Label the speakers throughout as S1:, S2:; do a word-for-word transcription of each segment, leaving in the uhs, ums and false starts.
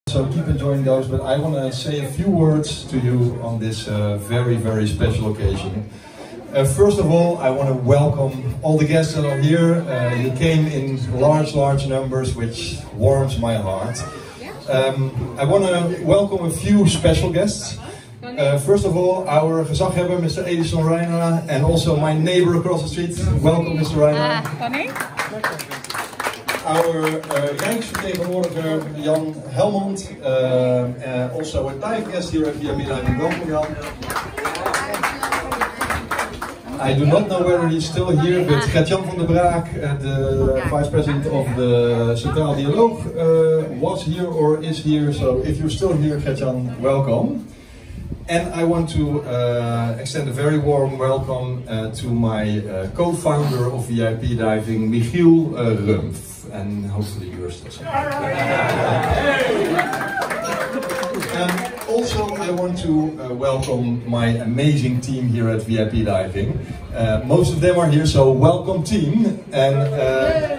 S1: So keep enjoying those, but I want to say a few words to you on this uh, very, very special occasion. Uh, first of all, I want to welcome all the guests that are here. Uh, you came in large, large numbers, which warms my heart. Um, I want to welcome a few special guests. Uh, first of all, our gezaghebber, Mister Edison Reiner, and also my neighbor across the street. Welcome, Mister Reiner. Our uh, Rijksvertegenwoordiger Jan Helmond, uh, uh, also a dive guest here at V I P Diving. Welcome, Jan. I do not know whether he's still here, but Gert-Jan van der Braak, uh, the Vice President of the Centraal Dialoog, uh, was here or is here. So if you're still here, Gert-Jan, welcome. And I want to uh, extend a very warm welcome uh, to my uh, co-founder of V I P Diving, Michiel uh, Rumpf. And hopefully you're still something. um, also, I want to uh, welcome my amazing team here at V I P Diving. Uh, most of them are here, so welcome team. And uh,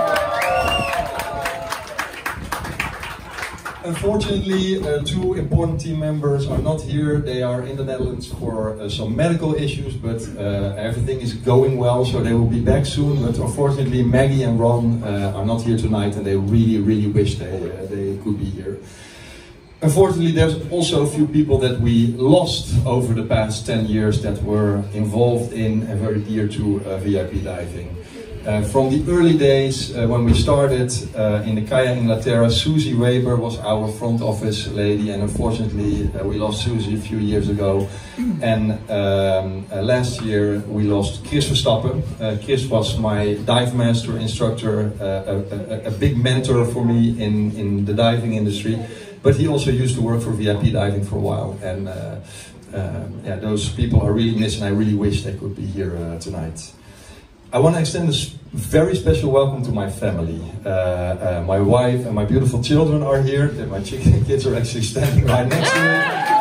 S1: unfortunately, uh, two important team members are not here. They are in the Netherlands for uh, some medical issues, but uh, everything is going well, so they will be back soon. But unfortunately, Maggie and Ron uh, are not here tonight, and they really, really wish they, uh, they could be here. Unfortunately, there's also a few people that we lost over the past ten years that were involved in and very dear to uh, V I P diving. Uh, from the early days uh, when we started uh, in the Kaia Inglaterra, Susie Weber was our front office lady, and unfortunately uh, we lost Susie a few years ago. And um, uh, last year we lost Chris Verstappen. Uh, Chris was my dive master instructor, uh, a, a, a big mentor for me in, in the diving industry, but he also used to work for V I P Diving for a while. And uh, um, yeah, those people are really missing. I really wish they could be here uh, tonight. I want to extend a very special welcome to my family. Uh, uh, my wife and my beautiful children are here. My kids are actually standing right next to me.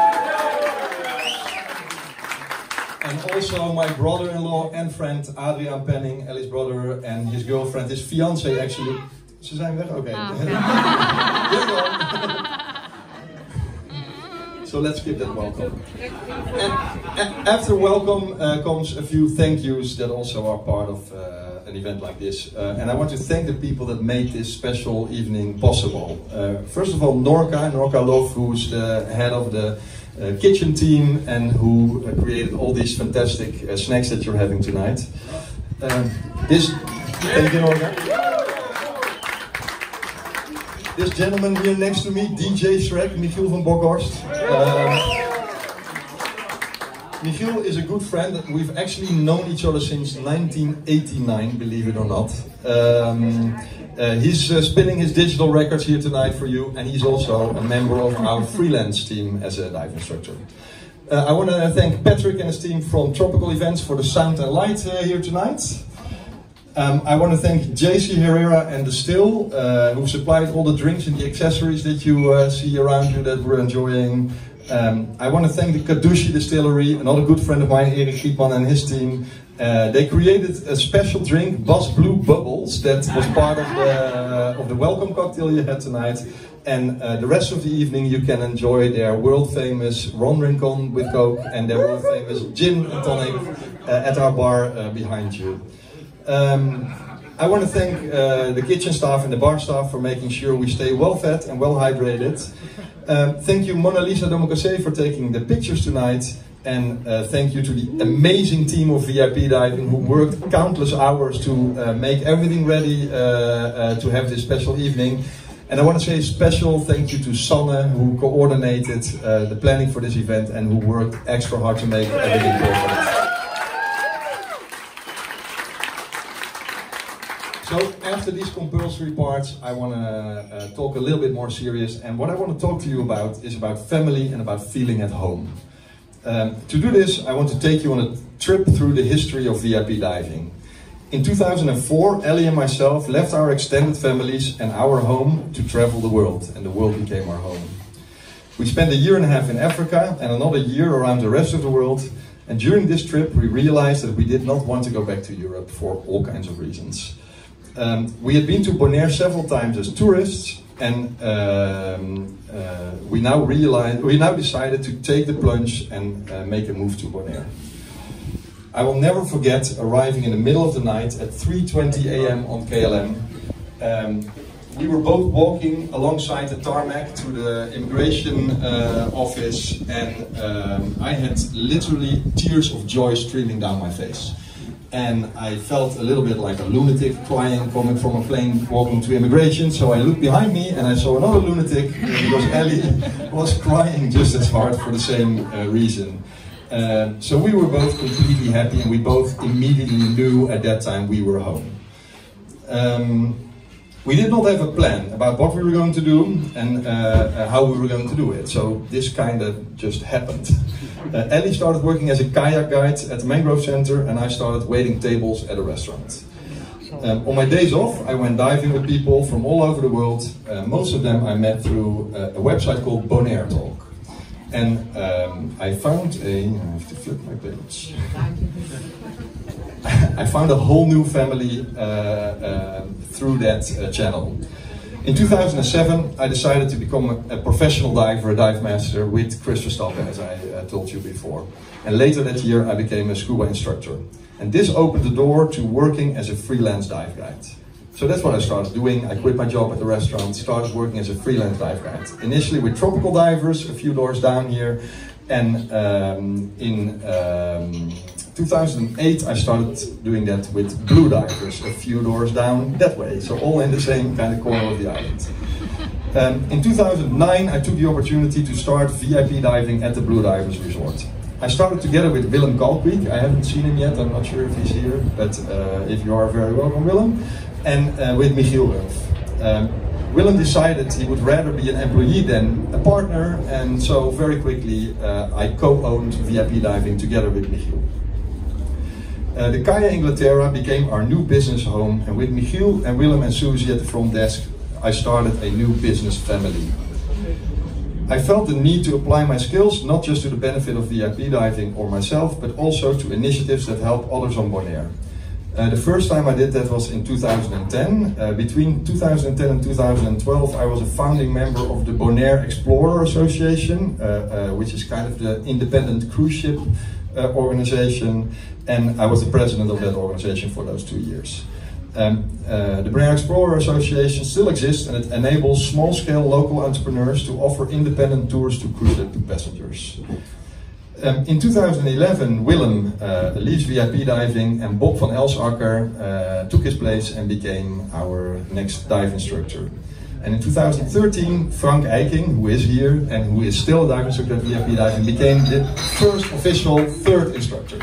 S1: And also my brother-in-law and friend Adriaan Penning, Ellie's brother, and his girlfriend, his fiancé actually. Ze zijn weg? Oké. So let's give that welcome. And, and after welcome uh, comes a few thank yous that also are part of uh, an event like this. Uh, and I want to thank the people that made this special evening possible. Uh, first of all, Norca, Norca Love, who's the head of the uh, kitchen team and who uh, created all these fantastic uh, snacks that you're having tonight. Um, this, thank you, Norca. This gentleman here next to me, D J Shrek, Michiel van Bokhorst. Um, Michiel is a good friend. We've actually known each other since nineteen eighty-nine, believe it or not. Um, uh, he's uh, spinning his digital records here tonight for you, and he's also a member of our freelance team as a dive instructor. Uh, I want to thank Patrick and his team from Tropical Events for the sound and light uh, here tonight. Um, I want to thank J C Herrera and The Still, uh, who supplied all the drinks and the accessories that you uh, see around you that we're enjoying. Um, I want to thank the Kadushi Distillery, another good friend of mine, Erik Gietman, and his team. Uh, they created a special drink, Bas Blue Bubbles, that was part of the, uh, of the welcome cocktail you had tonight. And uh, the rest of the evening you can enjoy their world famous Ron Rincon with Coke and their world famous gin and tonic uh, at our bar uh, behind you. Um, I want to thank uh, the kitchen staff and the bar staff for making sure we stay well fed and well hydrated. Um, thank you Mona Lisa Domokase for taking the pictures tonight, and uh, thank you to the amazing team of V I P Diving who worked countless hours to uh, make everything ready uh, uh, to have this special evening. And I want to say a special thank you to Sanne, who coordinated uh, the planning for this event and who worked extra hard to make everything perfect. So after these compulsory parts, I want to uh, talk a little bit more serious, and what I want to talk to you about is about family and about feeling at home. Um, to do this, I want to take you on a trip through the history of V I P Diving. In two thousand four, Ellie and myself left our extended families and our home to travel the world, and the world became our home. We spent a year and a half in Africa and another year around the rest of the world, and during this trip we realized that we did not want to go back to Europe for all kinds of reasons. Um, we had been to Bonaire several times as tourists, And um, uh, we now realized, we now decided to take the plunge and uh, make a move to Bonaire. I will never forget arriving in the middle of the night at three twenty a m on K L M. Um, we were both walking alongside the tarmac to the immigration uh, office, and um, I had literally tears of joy streaming down my face. And I felt a little bit like a lunatic crying coming from a plane walking to immigration. So I looked behind me and I saw another lunatic because Ellie was crying just as hard for the same uh, reason. Uh, so we were both completely happy, and we both immediately knew at that time we were home. Um, we did not have a plan about what we were going to do and uh, uh, how we were going to do it. So this kind of just happened. Uh, Ellie started working as a kayak guide at the Mangrove Center, and I started waiting tables at a restaurant. Um, on my days off, I went diving with people from all over the world. Uh, most of them I met through uh, a website called Bonaire Talk. And um, I found a, I have to flip my page. I found a whole new family uh, uh, through that uh, channel. In two thousand seven, I decided to become a, a professional diver, a dive master with Chris Verstappen, as I uh, told you before. And later that year, I became a scuba instructor. And this opened the door to working as a freelance dive guide. So that's what I started doing. I quit my job at the restaurant, started working as a freelance dive guide. Initially with tropical divers, a few doors down here. And um, in um, two thousand eight, I started doing that with blue divers, a few doors down that way. So all in the same kind of corner of the island. Um, in two thousand nine, I took the opportunity to start V I P diving at the Blue Divers Resort. I started together with Willem Kalkweek. I haven't seen him yet, I'm not sure if he's here, but uh, if you are, very welcome, Willem. And uh, with Michiel Ulf. Um, Willem decided he would rather be an employee than a partner, and so very quickly uh, I co-owned V I P diving together with Michiel. Uh, the Kaya Inglaterra became our new business home, and with Michiel and Willem and Susie at the front desk, I started a new business family. I felt the need to apply my skills not just to the benefit of V I P diving or myself, but also to initiatives that help others on Bonaire. Uh, the first time I did that was in two thousand ten. Uh, between two thousand ten and two thousand twelve, I was a founding member of the Bonaire Explorer Association, uh, uh, which is kind of the independent cruise ship uh, organization, and I was the president of that organization for those two years. Um, uh, the Bonaire Explorer Association still exists, and it enables small-scale local entrepreneurs to offer independent tours to cruise ship passengers. Um, in two thousand eleven, Willem uh, leaves V I P diving, and Bob van Elsacker uh, took his place and became our next dive instructor. And in two thousand thirteen, Frank Eiking, who is here and who is still a dive instructor at V I P diving, became the first official third instructor.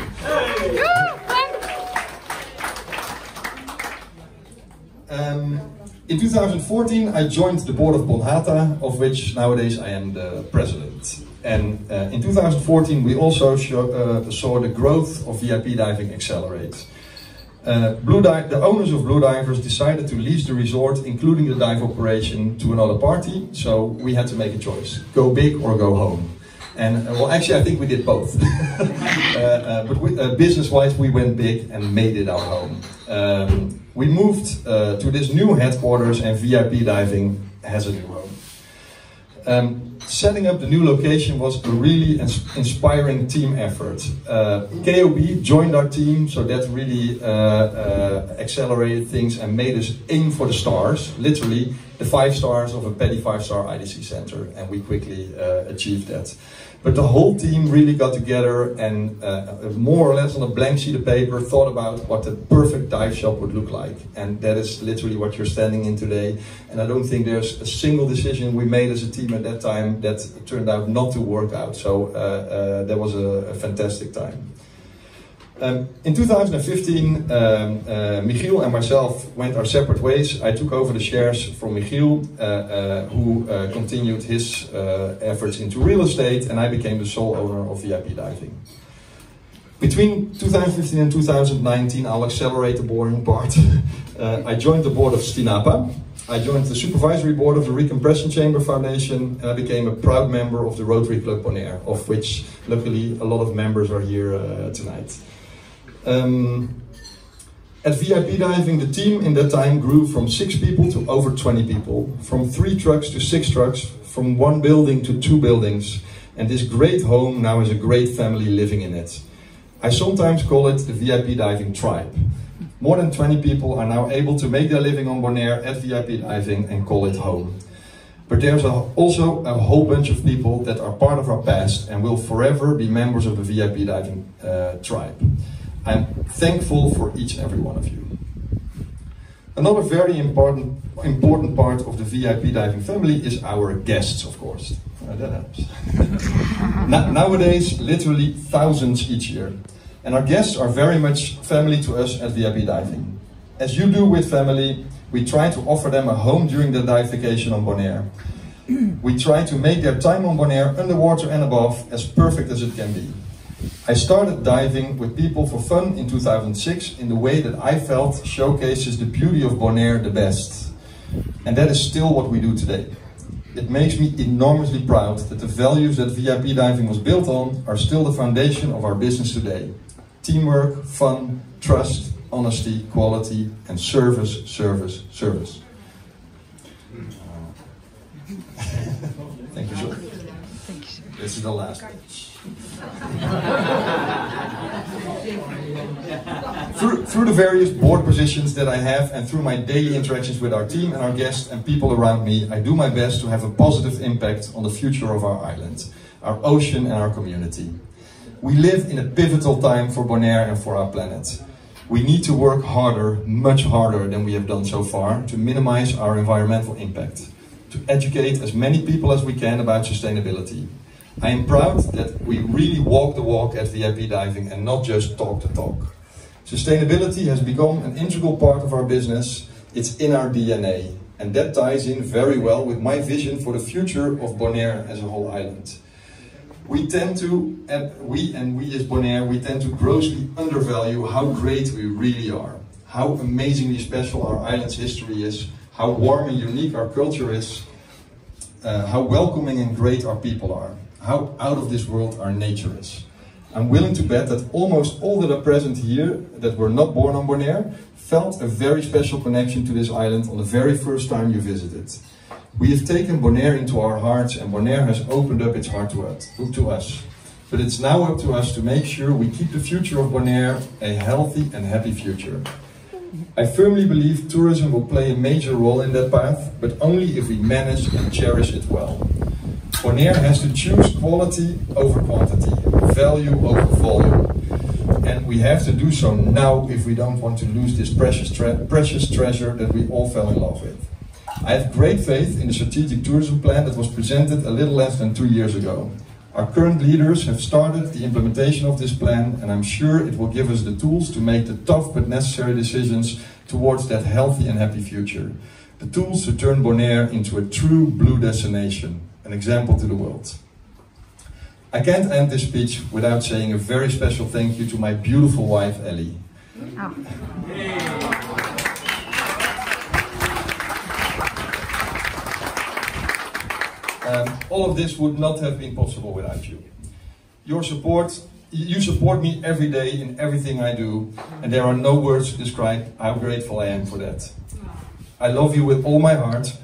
S1: Um, in two thousand fourteen, I joined the board of Bonhata, of which nowadays I am the president. And uh, in two thousand fourteen, we also show, uh, saw the growth of V I P diving accelerate. Uh, Blue Di the owners of Blue Divers decided to lease the resort, including the dive operation, to another party. So we had to make a choice: go big or go home. And uh, well, actually, I think we did both. uh, uh, but uh, business-wise, we went big and made it our home. Um, we moved uh, to this new headquarters, and V I P diving has a new home. Um, setting up the new location was a really ins inspiring team effort. Uh, K O B joined our team, so that really uh, uh, accelerated things and made us aim for the stars, literally the five stars of a petty five-star I D C center, and we quickly uh, achieved that. But the whole team really got together and uh, more or less on a blank sheet of paper thought about what the perfect dive shop would look like. And that is literally what you're standing in today. And I don't think there's a single decision we made as a team at that time that turned out not to work out. So uh, uh, that was a, a fantastic time. Um, in two thousand fifteen, um, uh, Michiel and myself went our separate ways. I took over the shares from Michiel, uh, uh, who uh, continued his uh, efforts into real estate, and I became the sole owner of V I P diving. Between two thousand fifteen and two thousand nineteen, I'll accelerate the boring part. uh, I joined the board of Stinapa. I joined the supervisory board of the Recompression Chamber Foundation, and I became a proud member of the Rotary Club Bonaire, of which luckily a lot of members are here uh, tonight. Um, At V I P Diving, the team in that time grew from six people to over twenty people, from three trucks to six trucks, from one building to two buildings, and this great home now has a great family living in it. I sometimes call it the V I P Diving tribe. More than twenty people are now able to make their living on Bonaire at V I P Diving and call it home. But there's a, also a whole bunch of people that are part of our past and will forever be members of the V I P Diving uh, tribe. I'm thankful for each and every one of you. Another very important, important part of the V I P Diving family is our guests, of course. Uh, that helps. Na nowadays, literally thousands each year. And our guests are very much family to us at V I P Diving. As you do with family, we try to offer them a home during their dive vacation on Bonaire. We try to make their time on Bonaire, underwater and above, as perfect as it can be. I started diving with people for fun in two thousand six in the way that I felt showcases the beauty of Bonaire the best. And that is still what we do today. It makes me enormously proud that the values that V I P Diving was built on are still the foundation of our business today. Teamwork, fun, trust, honesty, quality, and service, service, service. Thank you, sir. This is the last page. through, through the various board positions that I have and through my daily interactions with our team and our guests and people around me, I do my best to have a positive impact on the future of our island, our ocean and our community. We live in a pivotal time for Bonaire and for our planet. We need to work harder, much harder than we have done so far, to minimize our environmental impact, to educate as many people as we can about sustainability. I am proud that we really walk the walk at V I P Diving and not just talk the talk. Sustainability has become an integral part of our business. It's in our D N A, and that ties in very well with my vision for the future of Bonaire as a whole island. We tend to, and we and we as Bonaire, we tend to grossly undervalue how great we really are, how amazingly special our island's history is, how warm and unique our culture is, uh, how welcoming and great our people are, how out of this world our nature is. I'm willing to bet that almost all that are present here, that were not born on Bonaire, felt a very special connection to this island on the very first time you visited. We have taken Bonaire into our hearts, and Bonaire has opened up its heart to us, to us. But it's now up to us to make sure we keep the future of Bonaire a healthy and happy future. I firmly believe tourism will play a major role in that path, but only if we manage and cherish it well. Bonaire has to choose quality over quantity, value over volume. And we have to do so now if we don't want to lose this precious, tre precious treasure that we all fell in love with. I have great faith in the strategic tourism plan that was presented a little less than two years ago. Our current leaders have started the implementation of this plan, and I'm sure it will give us the tools to make the tough but necessary decisions towards that healthy and happy future. The tools to turn Bonaire into a true blue destination, an example to the world. I can't end this speech without saying a very special thank you to my beautiful wife, Ellie. Oh. Um, all of this would not have been possible without you. Your support, you support me every day in everything I do, and there are no words to describe how grateful I am for that. I love you with all my heart.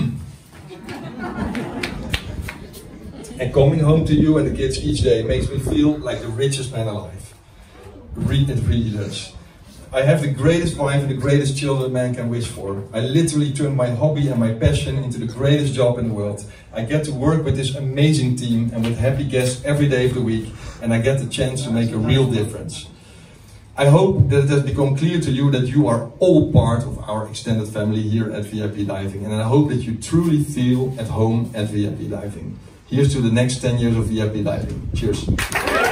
S1: And coming home to you and the kids each day makes me feel like the richest man alive. It really does. I have the greatest wife and the greatest children man can wish for. I literally turn my hobby and my passion into the greatest job in the world. I get to work with this amazing team and with happy guests every day of the week, and I get the chance to make a real difference. I hope that it has become clear to you that you are all part of our extended family here at V I P Diving, and I hope that you truly feel at home at V I P Diving. Here's to the next ten years of V I P Diving. Cheers.